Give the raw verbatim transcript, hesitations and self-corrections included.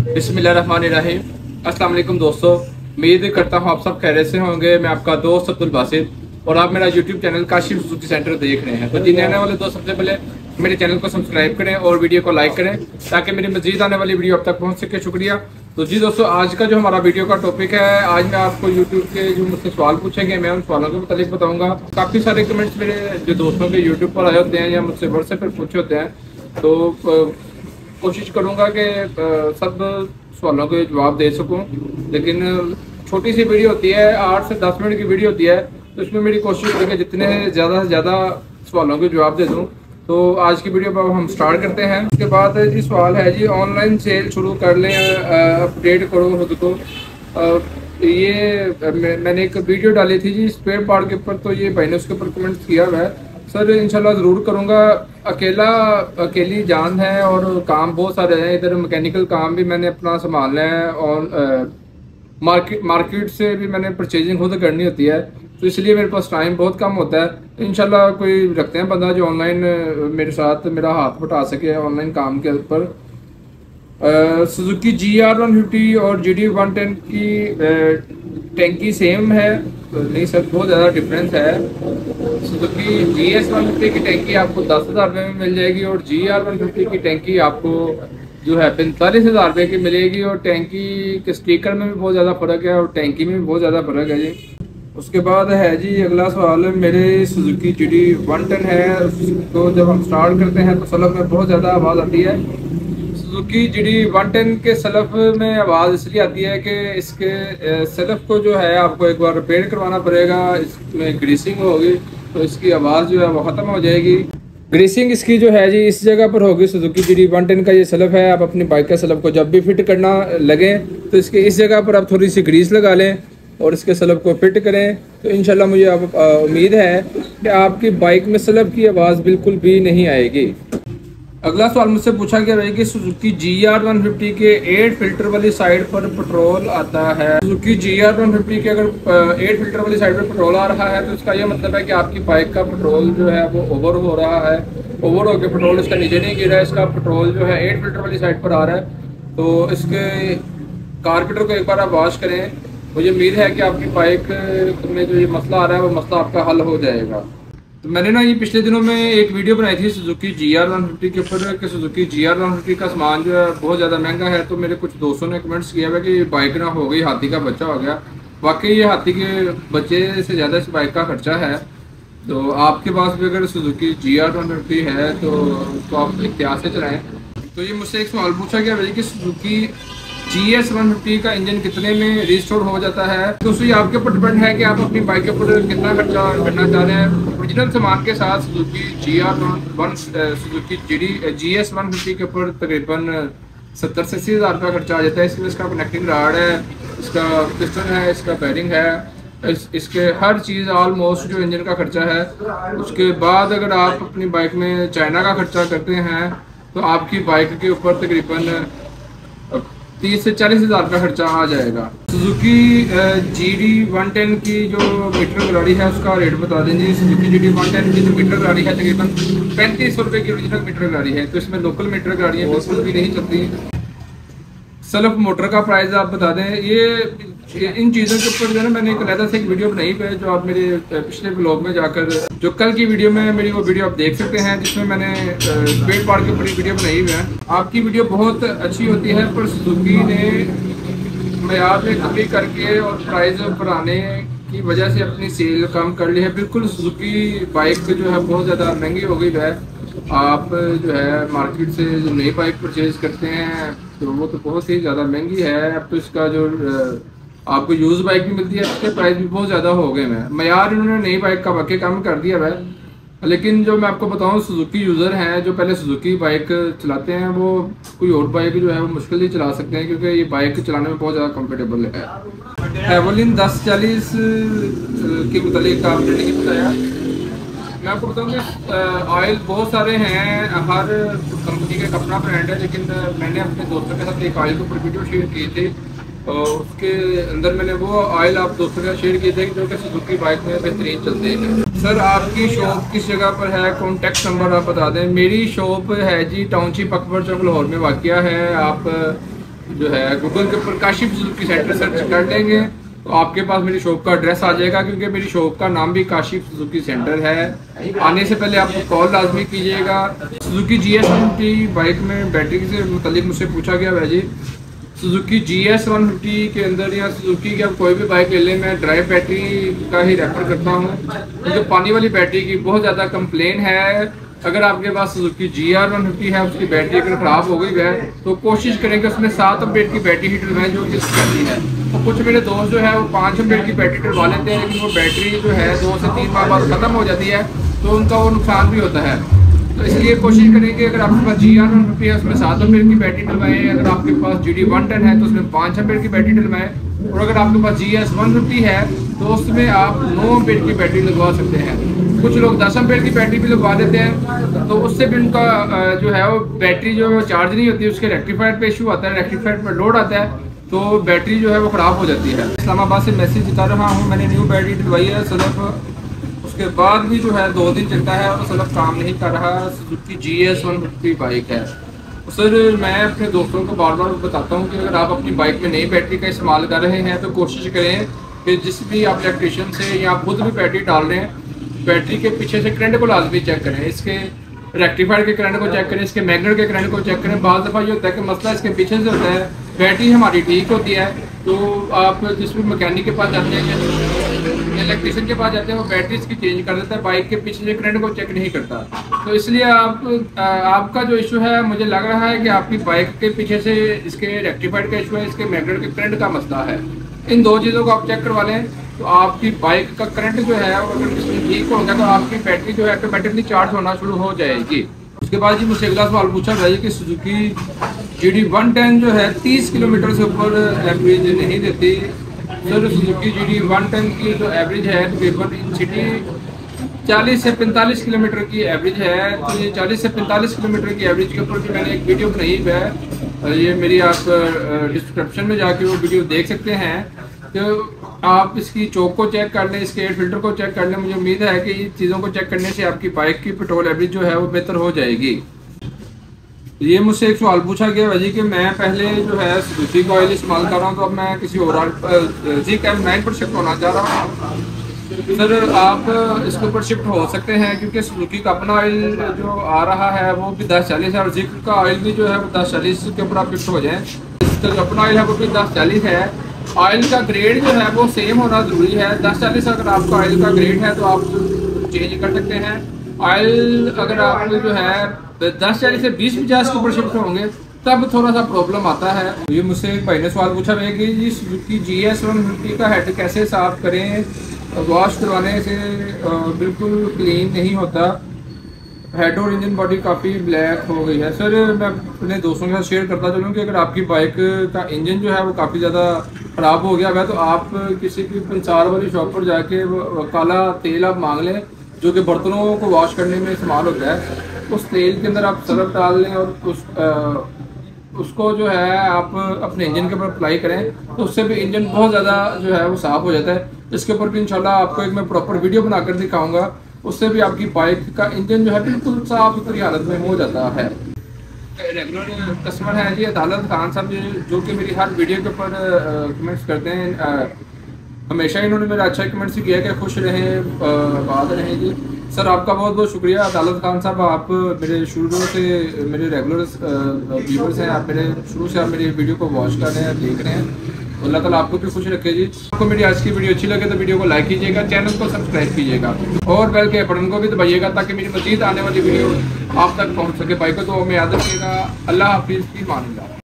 बिस्मिल्लाहिर्रहमानिर्रहीम। अस्सलाम वालेकुम दोस्तों, उम्मीद करता हूँ आप सब खैरियत से होंगे। मैं आपका दोस्त अब्दुल बासित और आप मेरा YouTube channel Kashif Suzuki center देख रहे हैं। तो जिन आने वाले दोस्त सबसे पहले मेरे चैनल को सब्सक्राइब करें और वीडियो को लाइक करें ताकि मेरी मजीद आने वाली वीडियो अब तक पहुँच सके। शुक्रिया। तो जी दोस्तों, आज का जो हमारा वीडियो का टॉपिक है, आज मैं आपको यूट्यूब के जो मुझसे सवाल पूछेंगे मैं उन सवालों के मुतालिक बताऊँगा। काफ़ी सारे कमेंट्स मेरे जो दोस्तों के यूट्यूब पर आए होते हैं या मुझसे व्हाट्सएप पर पूछे होते हैं, तो कोशिश करूँगा कि सब सवालों के जवाब दे सकूं। लेकिन छोटी सी वीडियो होती है, आठ से दस मिनट की वीडियो होती है, तो इसमें मेरी कोशिश है कि जितने ज़्यादा से ज़्यादा सवालों के जवाब दे दूं। तो आज की वीडियो पर हम स्टार्ट करते हैं। उसके बाद जी सवाल है जी, ऑनलाइन सेल शुरू कर लें, अपडेट करो खुद को। ये मैंने एक वीडियो डाली थी जी स्पेयर पार्ट के ऊपर, तो ये भाई ने उसके ऊपर कमेंट किया हुआ है। सर इंशाल्लाह ज़रूर करूँगा। अकेला अकेली जान है और काम बहुत सारे हैं। इधर मैकेनिकल काम भी मैंने अपना संभालना है और मार्केट मार्केट से भी मैंने परचेजिंग खुद करनी होती है, तो इसलिए मेरे पास टाइम बहुत कम होता है। इंशाल्लाह कोई रखते हैं बंदा जो ऑनलाइन मेरे साथ मेरा हाथ बटा सके ऑनलाइन काम के ऊपर। Suzuki G R one fifty और जी डी वन टेन की टैंकी सेम है? तो नहीं सर, बहुत ज़्यादा डिफरेंस है। Suzuki G S one fifty की टैंकी आपको दस हज़ार रुपये में मिल जाएगी और जी आर वन फिफ्टी की टैंकी आपको जो है पैंतालीस हज़ार रुपये की मिलेगी। और टैंकी के स्टिकर में भी बहुत ज़्यादा फ़र्क है और टैंकी में भी बहुत ज़्यादा फ़र्क है जी। उसके बाद है जी अगला सवाल, मेरे Suzuki G D one ten है, उसको जब हम स्टार्ट करते हैं तो सलफ में बहुत ज़्यादा आवाज़ आती है। Suzuki G D one ten के सलफ में आवाज़ इसलिए आती है कि इसके सलफ को जो है आपको एक बार रिपेयर करवाना पड़ेगा, इसमें ग्रीसिंग होगी तो इसकी आवाज़ जो है वो ख़त्म हो जाएगी। ग्रीसिंग इसकी जो है जी इस जगह पर होगी। Suzuki G D one ten का ये सलफ है, आप अपनी बाइक का सलफ को जब भी फिट करना लगे तो इसके इस जगह पर आप थोड़ी सी ग्रीस लगा लें और इसके सलफ को फिट करें, तो इंशाल्लाह मुझे आप उम्मीद है कि आपकी बाइक में सलफ की आवाज़ बिल्कुल भी नहीं आएगी। अगला सवाल मुझसे पूछा गया है कि Suzuki G R one fifty के एट फिल्टर वाली साइड पर पेट्रोल आता है। Suzuki G R one fifty के अगर एट फिल्टर वाली साइड पर पेट्रोल आ रहा है तो इसका यह मतलब है कि आपकी बाइक का पेट्रोल जो है वो ओवर हो रहा है। ओवर होकर पेट्रोल इसका नीचे नहीं गिर रहा है, इसका पेट्रोल जो है एट फिल्टर वाली साइड पर आ रहा है। तो इसके कारपेटर को एक बार आप वॉश करें। मुझे उम्मीद है कि आपकी बाइक में जो ये मसला आ रहा है वो मसला आपका हल हो जाएगा। तो मैंने ना ये पिछले दिनों में एक वीडियो बनाई थी Suzuki G R one fifty के ऊपर कि Suzuki G R one fifty का सामान जो है बहुत ज़्यादा महंगा है। तो मेरे कुछ दोस्तों ने कमेंट्स किया हुआ कि बाइक ना हो गई हाथी का बच्चा हो गया। वाकई ये हाथी के बच्चे से ज़्यादा इस बाइक का खर्चा है। तो आपके पास भी अगर Suzuki G R one fifty है तो उसको आप एहतियात से चलाएँ। तो ये मुझसे एक सवाल पूछा गया भाई कि Suzuki G S one fifty का इंजन कितने में रिस्टोर हो जाता है। तो उससे आपके ऊपर डिपेंड है कि आप अपनी बाइक के ऊपर कितना खर्चा करना चाह रहे हैं। ओरिजिनल सामान के साथ Suzuki G R one Suzuki G D G S one fifty के ऊपर तकरीबन सत्तर से अस्सी हज़ार रुपया खर्चा आ जाता है। इसमें इसका कनेक्टिंग राड है, इसका पिस्टन है, इसका बैरिंग है, इस, इसके हर चीज़ ऑलमोस्ट जो इंजन का खर्चा है। उसके बाद अगर आप अपनी बाइक में चाइना का खर्चा करते हैं तो आपकी बाइक के ऊपर तकरीबन तीस से चालीस हज़ार रुपये खर्चा आ जाएगा। Suzuki G D one ten की जो मीटर गाड़ी है उसका रेट बता देंगे। Suzuki G D one ten की जो मीटर गाड़ी है तकरीबन पैंतीस सौ रुपये की ओरिजिनल मीटर गाड़ी है। तो इसमें लोकल मीटर गाड़ियाँ बिल्कुल भी नहीं चलती। सेल्फ मोटर का प्राइस आप बता दें। ये इन चीज़ों के ऊपर जो है ना मैंने एक अलग से एक वीडियो बनाई है जो आप मेरे पिछले ब्लॉग में जाकर जो कल की वीडियो में मेरी वो वीडियो आप देख सकते हैं, जिसमें मैंने स्पेयर पार्ट के ऊपर वीडियो बनाई हुई है। आपकी वीडियो बहुत अच्छी होती है पर सुजुकी ने मयार में कमी करके और प्राइस बढ़ाने की वजह से अपनी सेल कम कर ली है। बिल्कुल सुजुकी बाइक जो है बहुत ज़्यादा महंगी हो गई है। आप जो है मार्केट से जो नई बाइक परचेज करते हैं तो वो तो बहुत ही ज़्यादा महंगी है। अब तो इसका जो आपको यूज़ बाइक भी मिलती है उसके प्राइस भी बहुत ज़्यादा हो गए हैं। मयार इन्होंने नई बाइक का वाकई कम कर दिया है। लेकिन जो मैं आपको बताऊं, सुजुकी यूज़र हैं जो पहले सुजुकी बाइक चलाते हैं वो कोई और बाइक जो है वो मुश्किल ही चला सकते हैं क्योंकि ये बाइक चलाने में बहुत ज़्यादा कंफर्टेबल है। हेवलिन दस चालीस के मुतालिक आपने नहीं बताया। मैं आपको बताऊँ कि ऑयल बहुत सारे हैं, हर कंपनी का अपना ब्रांड है। लेकिन मैंने अपने दोस्तों के साथ एक ऑयल के ऊपर वीडियो शेयर की थी और उसके अंदर मैंने वो ऑयल आप दोस्तों के साथ शेयर किए थे जो कि सुजुकी बाइक में बेहतरीन चलते हैं। सर आपकी शॉप किस जगह पर है, कॉन्टैक्ट नंबर आप बता दें। मेरी शॉप है जी टाउनशिप अकबर चौक लाहौर में वाक़या है। आप जो है गूगल के ऊपर काशिफ सुजुकी सेंटर सर्च कर लेंगे तो आपके पास मेरी शॉप का एड्रेस आ जाएगा, क्योंकि मेरी शॉप का नाम भी काशिफ सुजुकी सेंटर है। आने से पहले आप कॉल लाजमी कीजिएगा। Suzuki G S one fifty bike में बैटरी से मुतालिक मुझसे पूछा गया है जी, Suzuki G S one fifty के अंदर या सुजुकी की आप कोई भी बाइक ले लें, मैं ड्राई बैटरी का ही रेफर करता हूँ, क्योंकि पानी वाली बैटरी की बहुत ज़्यादा कंप्लेन है। अगर आपके पास Suzuki G R one fifty है, उसकी बैटरी अगर ख़राब हो गई है तो कोशिश करें कि उसमें सात अम्पेयर की बैटरी ही डलवाएं जो कि बैटरी है। तो कुछ मेरे दोस्त जो है वो पाँच अम्पेयर की बैटरी डलवा लेते हैं, लेकिन वो बैटरी जो है दो से तीन माह बाद ख़त्म हो जाती है, तो उनका वो नुकसान भी होता है। तो इसलिए कोशिश करें कि अगर आपके पास जी आर वन फिफ्टी है उसमें सात अम्पेयर की बैटरी डलवाएं, अगर आपके पास जी डी वन टेन है तो उसमें पाँच अम्पेयर की बैटरी डलवाएं, और अगर आपके पास जी एस वन फिफ्टी है तो उसमें आप नौ अम्पेयर की बैटरी लगवा सकते हैं। कुछ लोग दस अम्पेयर की बैटरी भी लगवा देते हैं, तो उससे भी उनका जो है वो बैटरी जो चार्ज नहीं होती, उसके रेक्टिफायर पे इशू आता है, रेक्टिफायर पर लोड आता है, तो बैटरी जो है वो ख़राब हो जाती है। इस्लामाबाद से मैसेज कर रहा हूँ, मैंने न्यू बैटरी डलवाई है सिर्फ, उसके बाद भी जो है दो दिन चलता है और सिर्फ काम नहीं कर रहा। Suzuki G S one fifty bike है। सर मैं अपने दोस्तों को बार बार बताता हूँ कि अगर आप अपनी बाइक में नई बैटरी का इस्तेमाल कर रहे हैं तो कोशिश करें कि जिस भी आप इलेक्ट्रिशियन से या खुद भी बैटरी डाल रहे हैं, बैटरी के पीछे से करंट को लाजमी चेक करें, इसके रेक्टिफायर के करंट को चेक करें, इसके मैग्नेट के करंट को चेक करें। बाज़ दफ़ा ये होता है कि मसला इसके पीछे से होता है, बैटरी हमारी ठीक होती है, तो आप जिस भी मैकेनिक के पास जाते हैं, इलेक्ट्रिशियन के पास जाते हैं, वो बैटरी इसकी चेंज कर देता है, बाइक के पीछे से करंट को चेक नहीं करता। तो इसलिए आप आपका जो इशू है, मुझे लग रहा है कि आपकी बाइक के पीछे से इसके रेक्टिफायर का इशू है, इसके मैग्नेट के करंट का मसला है। इन दो चीज़ों को आप चेक करवा लें तो आपकी बाइक का करंट जो है अगर ठीक होगा तो आपकी बैटरी जो है ऑटोमेटिकली चार्ज होना शुरू हो जाएगी। उसके बाद जी मुझसे अगला सवाल पूछा गया कि Suzuki G D one ten जो है तीस किलोमीटर से ऊपर एवरेज नहीं देती। Sir Suzuki G D one ten की जो एवरेज है तकरीबन इन सिटी चालीस से पैंतालीस किलोमीटर की एवरेज है। तो ये चालीस से पैंतालीस किलोमीटर की एवरेज के ऊपर भी मैंने एक वीडियो बनाई है, ये मेरी आप डिस्क्रिप्शन में जाके वो वीडियो देख सकते हैं। तो आप इसकी चौक को चेक कर लें, इसके एयर फिल्टर को चेक कर लें। मुझे उम्मीद है कि इन चीज़ों को चेक करने से आपकी बाइक की पेट्रोल एवरेज जो है वो बेहतर हो जाएगी। ये मुझसे एक सवाल पूछा गया भाई कि मैं पहले जो है सुजुकी का ऑयल इस्तेमाल कर रहा हूँ, तो अब मैं किसी और जी कैम नाइन पर शिफ्ट होना चाह रहा हूँ। सर आप इसके ऊपर शिफ्ट हो सकते हैं, क्योंकि सुजुकी का अपना ऑयल जो आ रहा है वो भी दस चालीस है, और जिक्र का ऑयल भी जो है वो दस चालीस के ऊपर आप शिफ्ट हो जाएँ। इसका जो अपना ऑयल है वो भी दस चालीस है। ऑयल का ग्रेड जो है वो सेम होना ज़रूरी है। दस चालीस अगर आपका ऑयल का ग्रेड है तो आप चेंज कर सकते हैं। ऑयल अगर आप जो है दस चालीस से बीस पचास के ऊपर शिफ्ट होंगे तब थोड़ा सा प्रॉब्लम आता है। ये मुझसे एक भाई ने सवाल पूछा है कि जी Suzuki G S one fifty का हेड कैसे साफ़ करें, वॉश करवाने से बिल्कुल क्लीन नहीं होता, हेड और इंजन बॉडी काफ़ी ब्लैक हो गई है। सर मैं अपने दोस्तों के साथ शेयर करता चलूँ कि अगर आपकी बाइक का इंजन जो है वो काफ़ी ज़्यादा ख़राब हो गया है तो आप किसी भी पंसार वाली शॉप पर जाके वो काला तेल आप मांग लें जो कि बर्तनों को वॉश करने में इस्तेमाल होता है। उस तेल के अंदर आप सरफ डाल लें और उस आ, उसको जो है आप अपने इंजन के ऊपर अप्लाई करें, तो उससे भी इंजन बहुत ज़्यादा जो है वो साफ़ हो जाता है। इसके ऊपर भी इंशाल्लाह आपको एक मैं प्रॉपर वीडियो बनाकर दिखाऊंगा, उससे भी आपकी बाइक का इंजन जो है बिल्कुल साफ सुथरी हालत में हो जाता है। रेगुलर कस्टमर है जी अदालत खान साहब जी, जो कि मेरी हर वीडियो के ऊपर कमेंट्स करते हैं। आ, हमेशा इन्होंने मेरा अच्छा कमेंट्स किया कि खुश रहें, बात रहें जी। सर आपका बहुत बहुत शुक्रिया अदालत खान साहब, आप मेरे शुरू से मेरे रेगुलर व्यूवर्स हैं, आप मेरे शुरू से आप मेरी वीडियो को वॉच कर रहे हैं, देख रहे हैं। अल्लाह ताला आपको भी खुश रखे जी। आपको मेरी आज की वीडियो अच्छी लगे तो वीडियो को लाइक कीजिएगा, चैनल को सब्सक्राइब कीजिएगा और बेल के बटन को भी दबाइएगा ताकि मेरी मजीद आने वाली वीडियो आप तक पहुंच सके। भाई को तो मैं याद रखिएगा। अल्लाह हाफिज़, की मान।